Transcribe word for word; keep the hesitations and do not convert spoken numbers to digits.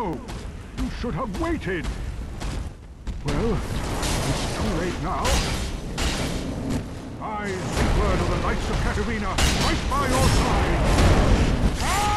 No! You should have waited! Well, it's too late now. I, Sigurd of the Knights of Katarina, right by your side! Ah!